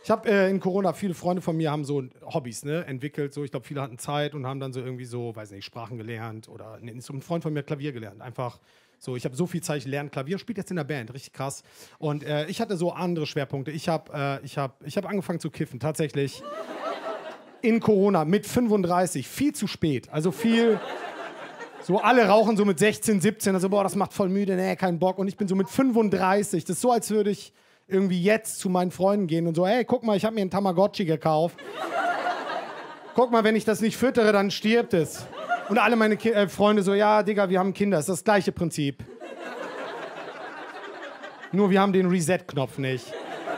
Ich habe in Corona, viele Freunde von mir haben so Hobbys, ne, entwickelt. So, ich glaube, viele hatten Zeit und haben dann so irgendwie so, weiß nicht, Sprachen gelernt oder ein Freund von mir hat Klavier gelernt. Einfach so, ich habe so viel Zeit, ich lerne Klavier, spielt jetzt in der Band, richtig krass. Und ich hatte so andere Schwerpunkte. Ich hab angefangen zu kiffen, tatsächlich in Corona mit 35, viel zu spät. Also viel, so alle rauchen so mit 16, 17, also boah, das macht voll müde, nee, kein Bock. Und ich bin so mit 35, das ist so, als würde ich irgendwie jetzt zu meinen Freunden gehen und so, hey, guck mal, ich habe mir einen Tamagotchi gekauft. Guck mal, wenn ich das nicht füttere, dann stirbt es. Und alle meine Freunde so, ja, Digga, wir haben Kinder, das ist das gleiche Prinzip. Nur wir haben den Reset-Knopf nicht.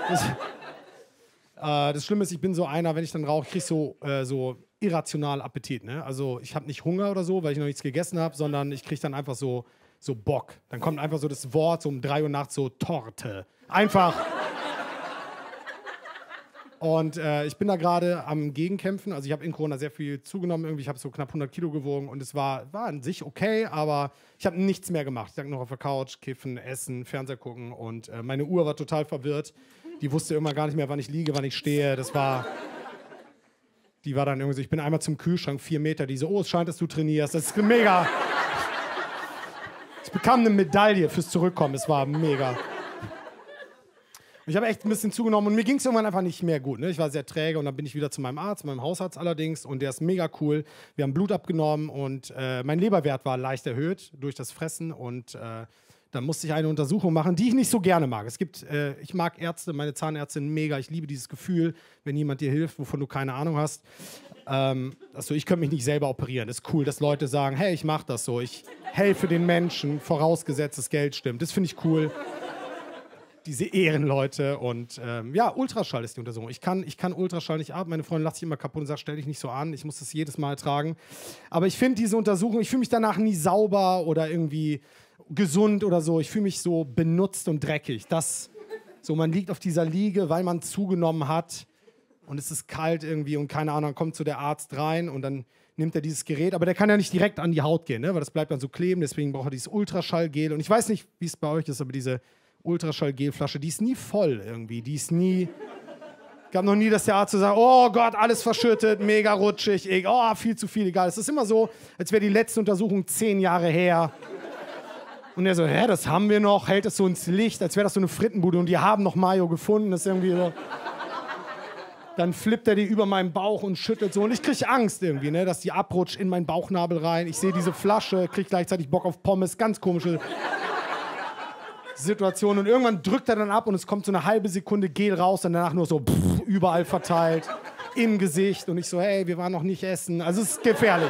Das Schlimme ist, ich bin so einer, wenn ich dann rauche, kriege ich so irrational Appetit. Ne? Also ich habe nicht Hunger oder so, weil ich noch nichts gegessen habe, sondern ich kriege dann einfach so Bock. Dann kommt einfach so das Wort so um 3 Uhr nachts so Torte. Einfach. Und ich bin da gerade am Gegenkämpfen. Also ich habe in Corona sehr viel zugenommen. Irgendwie, ich habe so knapp 100 Kilo gewogen und es war an sich okay, aber ich habe nichts mehr gemacht. Ich lag noch auf der Couch, kiffen, essen, Fernseher gucken und meine Uhr war total verwirrt. Die wusste immer gar nicht mehr, wann ich liege, wann ich stehe. Die war dann irgendwie so, ich bin einmal zum Kühlschrank, 4 Meter, die so, oh, es scheint, dass du trainierst. Das ist mega. Ich bekam eine Medaille fürs Zurückkommen, es war mega. Ich habe echt ein bisschen zugenommen und mir ging es irgendwann einfach nicht mehr gut. Ne? Ich war sehr träge und dann bin ich wieder zu meinem Arzt, meinem Hausarzt allerdings, und der ist mega cool. Wir haben Blut abgenommen und mein Leberwert war leicht erhöht durch das Fressen und dann musste ich eine Untersuchung machen, die ich nicht so gerne mag. Ich mag Ärzte, meine Zahnärztin mega. Ich liebe dieses Gefühl, wenn jemand dir hilft, wovon du keine Ahnung hast. Also ich könnte mich nicht selber operieren. Das ist cool, dass Leute sagen, hey, ich mache das so. Ich helfe den Menschen, vorausgesetzt das Geld stimmt. Das finde ich cool. Diese Ehrenleute und ja, Ultraschall ist die Untersuchung. Ich kann Ultraschall nicht ab. Meine Freundin lacht sich immer kaputt und sagt, stell dich nicht so an. Ich muss das jedes Mal tragen. Aber ich finde diese Untersuchung, ich fühle mich danach nie sauber oder irgendwie gesund oder so. Ich fühle mich so benutzt und dreckig. So, man liegt auf dieser Liege, weil man zugenommen hat und es ist kalt irgendwie und keine Ahnung, dann kommt so der Arzt rein und dann nimmt er dieses Gerät, aber der kann ja nicht direkt an die Haut gehen, ne? Weil das bleibt dann so kleben, deswegen braucht er dieses Ultraschallgel. Und ich weiß nicht, wie es bei euch ist, aber diese Ultraschallgelflasche, die ist nie voll irgendwie, gab noch nie, dass der Arzt so sagt, oh Gott, alles verschüttet, mega rutschig, oh, viel zu viel, egal. Es ist immer so, als wäre die letzte Untersuchung 10 Jahre her. Und er so, hä, das haben wir noch, hält es so ins Licht, als wäre das so eine Frittenbude und die haben noch Mayo gefunden, das ist irgendwie so. Dann flippt er die über meinen Bauch und schüttelt so und ich kriege Angst irgendwie, ne, dass die abrutscht in meinen Bauchnabel rein. Ich sehe diese Flasche, kriege gleichzeitig Bock auf Pommes, ganz komische Situation und irgendwann drückt er dann ab und es kommt so eine halbe Sekunde Gel raus und danach nur so überall verteilt, im Gesicht und ich so, hey, wir waren noch nicht essen, also es ist gefährlich.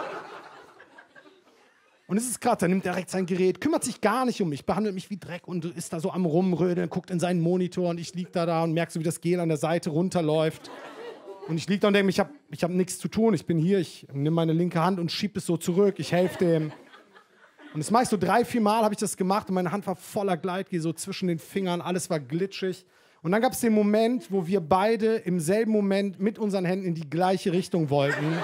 Und es ist krass, dann nimmt er direkt sein Gerät, kümmert sich gar nicht um mich, behandelt mich wie Dreck und ist da so am Rumrödeln, guckt in seinen Monitor und ich lieg da und merke so, wie das Gel an der Seite runterläuft. Und ich lieg da und denke, ich hab nichts zu tun, ich bin hier, ich nehme meine linke Hand und schieb es so zurück, ich helfe dem. Und das mache ich so 3, 4 Mal, habe ich das gemacht und meine Hand war voller Gleitgel, so zwischen den Fingern, alles war glitschig. Und dann gab es den Moment, wo wir beide im selben Moment mit unseren Händen in die gleiche Richtung wollten.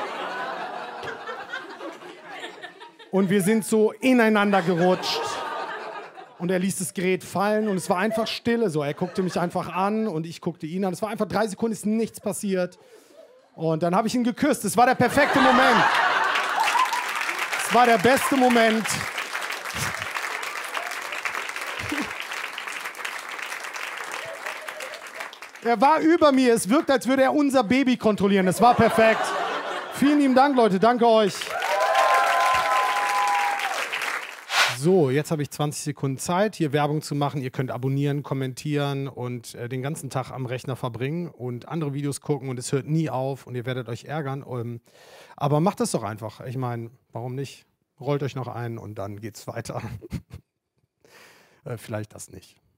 Und wir sind so ineinander gerutscht. Und er ließ das Gerät fallen und es war einfach Stille. So. Er guckte mich einfach an und ich guckte ihn an. Es war einfach 3 Sekunden, ist nichts passiert. Und dann habe ich ihn geküsst. Es war der perfekte Moment. Es war der beste Moment. Er war über mir. Es wirkt, als würde er unser Baby kontrollieren. Es war perfekt. Vielen lieben Dank, Leute. Danke euch. So, jetzt habe ich 20 Sekunden Zeit, hier Werbung zu machen. Ihr könnt abonnieren, kommentieren und den ganzen Tag am Rechner verbringen und andere Videos gucken und es hört nie auf und ihr werdet euch ärgern. Aber macht das doch einfach. Ich meine, warum nicht? Rollt euch noch ein und dann geht's weiter. Vielleicht das nicht.